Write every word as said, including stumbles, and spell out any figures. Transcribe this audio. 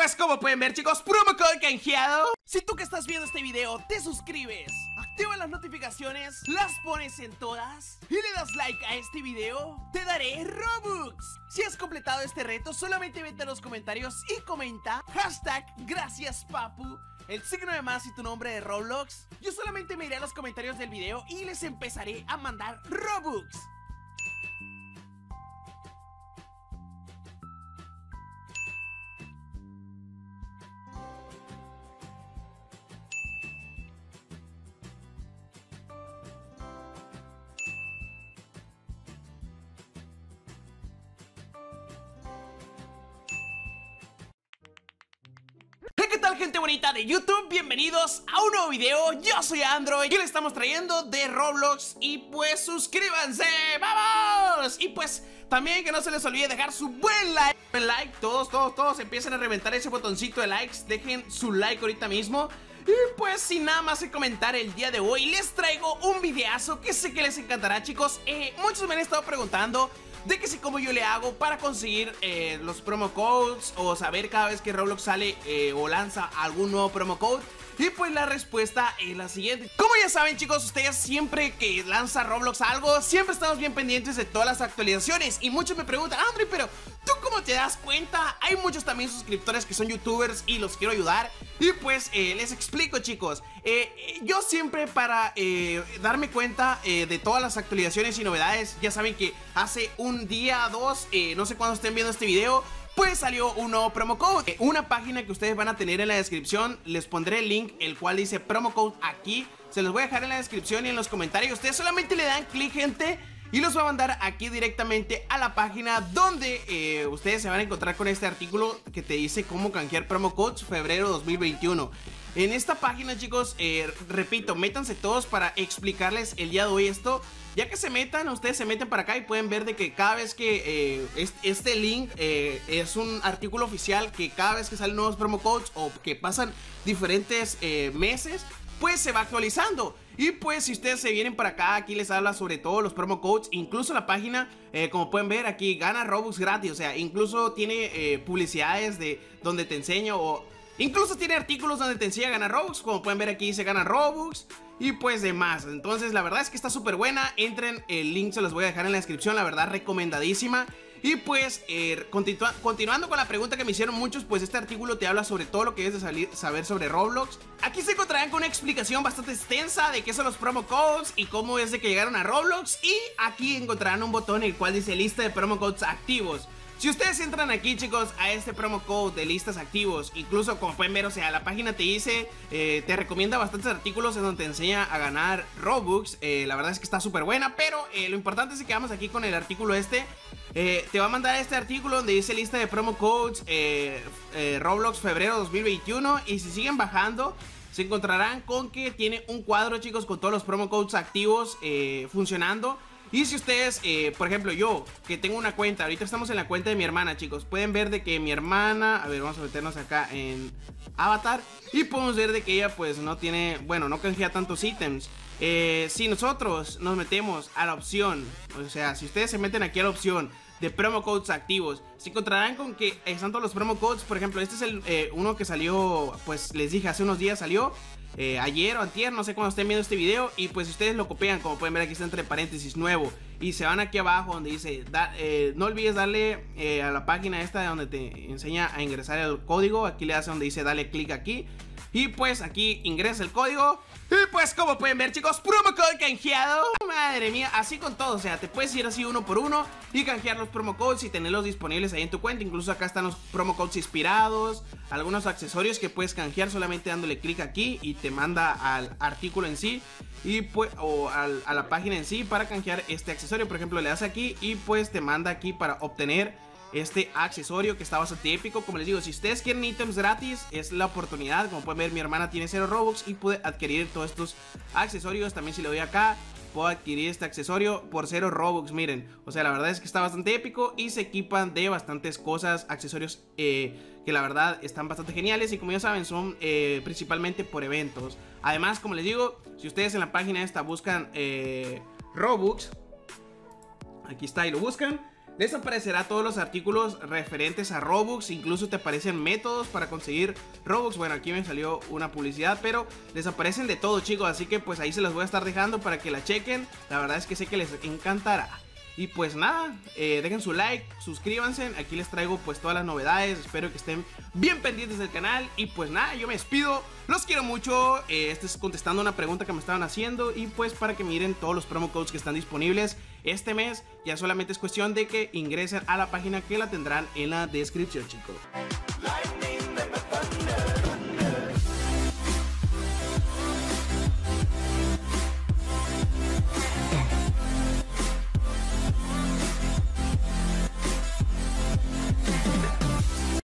pues como pueden ver, chicos, promo code canjeado. Si tú que estás viendo este video te suscribes, activas las notificaciones, las pones en todas y le das like a este video, te daré Robux. Si has completado este reto, solamente vete a los comentarios y comenta hashtag gracias papu, el signo de más y tu nombre de Roblox. Yo solamente me iré a los comentarios del video y les empezaré a mandar Robux. ¿Qué tal, gente bonita de YouTube? Bienvenidos a un nuevo video. Yo soy Android y le estamos trayendo de Roblox. Y pues suscríbanse, ¡vamos! Y pues también que no se les olvide dejar su buen like. like Todos, todos, todos empiecen a reventar ese botoncito de likes. Dejen su like ahorita mismo. Y pues sin nada más que comentar, el día de hoy les traigo un videazo que sé que les encantará, chicos. eh, Muchos me han estado preguntando de que si cómo yo le hago para conseguir eh, los promo codes o saber cada vez que Roblox sale eh, o lanza algún nuevo promo code. Y pues la respuesta es la siguiente. Como ya saben, chicos, ustedes siempre que lanza Roblox algo, siempre estamos bien pendientes de todas las actualizaciones. Y muchos me preguntan, André, pero ¿tú cómo te das cuenta? Hay muchos también suscriptores que son youtubers y los quiero ayudar. Y pues eh, les explico, chicos. eh, eh, Yo siempre para eh, darme cuenta eh, de todas las actualizaciones y novedades, ya saben que hace un día, dos, eh, no sé cuándo estén viendo este video, pues salió un nuevo promo code, eh, una página que ustedes van a tener en la descripción. Les pondré el link, el cual dice promo code aquí. Se los voy a dejar en la descripción y en los comentarios. Ustedes solamente le dan clic, gente, y los va a mandar aquí directamente a la página donde eh, ustedes se van a encontrar con este artículo que te dice cómo canjear promo codes febrero dos mil veintiuno. En esta página, chicos, eh, repito, métanse todos para explicarles el día de hoy esto. Ya que se metan, ustedes se meten para acá y pueden ver de que cada vez que eh, este link eh, es un artículo oficial, que cada vez que salen nuevos promo codes o que pasan diferentes eh, meses, pues se va actualizando. Y pues si ustedes se vienen para acá, aquí les habla sobre todo los promo codes. Incluso la página, eh, como pueden ver aquí, gana Robux gratis. O sea, incluso tiene eh, publicidades de donde te enseño, o incluso tiene artículos donde te enseña a ganar Robux. Como pueden ver aquí, se gana Robux y pues demás. Entonces la verdad es que está súper buena. Entren, el link se los voy a dejar en la descripción. La verdad, recomendadísima. Y pues eh, continua continuando con la pregunta que me hicieron muchos, pues este artículo te habla sobre todo lo que debes de salir, saber sobre Roblox. Aquí se encontrarán con una explicación bastante extensa de qué son los promo codes y cómo es de que llegaron a Roblox. Y aquí encontrarán un botón el cual dice lista de promo codes activos. Si ustedes entran aquí, chicos, a este promo code de listas activos, incluso como pueden ver, o sea, la página te dice, eh, te recomienda bastantes artículos en donde te enseña a ganar Robux. eh, La verdad es que está súper buena, pero eh, lo importante es que vamos aquí con el artículo este. eh, Te va a mandar este artículo donde dice lista de promo codes eh, eh, Roblox febrero dos mil veintiuno. Y si siguen bajando, se encontrarán con que tiene un cuadro, chicos, con todos los promo codes activos eh, funcionando. Y si ustedes, eh, por ejemplo, yo que tengo una cuenta, ahorita estamos en la cuenta de mi hermana, chicos, pueden ver de que mi hermana, a ver, vamos a meternos acá en Avatar, y podemos ver de que ella pues no tiene, bueno, no canjea tantos ítems. eh, Si nosotros nos metemos a la opción, o sea, si ustedes se meten aquí a la opción de promo codes activos, se encontrarán con que están todos los promo codes. Por ejemplo, este es el eh, uno que salió, pues les dije, hace unos días salió. Eh, ayer o antier, no sé cuándo estén viendo este video. Y pues si ustedes lo copian, como pueden ver aquí está entre paréntesis nuevo, y se van aquí abajo donde dice da, eh, no olvides darle eh, a la página esta de donde te enseña a ingresar el código. Aquí le hace donde dice dale clic aquí, y pues aquí ingresa el código. Y pues como pueden ver, chicos, promo code canjeado. Madre mía, así con todo, o sea, te puedes ir así uno por uno y canjear los promo codes y tenerlos disponibles ahí en tu cuenta. Incluso acá están los promo codes inspirados, algunos accesorios que puedes canjear solamente dándole clic aquí y te manda al artículo en sí, y pues, o al, a la página en sí para canjear este accesorio. Por ejemplo, le das aquí y pues te manda aquí para obtener este accesorio que está bastante épico. Como les digo, si ustedes quieren ítems gratis, es la oportunidad. Como pueden ver, mi hermana tiene cero Robux y puede adquirir todos estos accesorios. También si le doy acá, puedo adquirir este accesorio por cero Robux, miren. O sea, la verdad es que está bastante épico y se equipan de bastantes cosas, accesorios eh, que la verdad están bastante geniales. Y como ya saben, son eh, principalmente por eventos. Además, como les digo, si ustedes en la página esta buscan eh, Robux, aquí está y lo buscan, les aparecerá todos los artículos referentes a Robux. Incluso te aparecen métodos para conseguir Robux. Bueno, aquí me salió una publicidad, pero les aparecen de todo, chicos, así que pues ahí se los voy a estar dejando para que la chequen. La verdad es que sé que les encantará. Y pues nada, eh, dejen su like, suscríbanse, aquí les traigo pues todas las novedades, espero que estén bien pendientes del canal. Y pues nada, yo me despido, los quiero mucho, eh, este es contestando una pregunta que me estaban haciendo. Y pues para que miren todos los promo codes que están disponibles este mes, ya solamente es cuestión de que ingresen a la página que la tendrán en la descripción, chicos.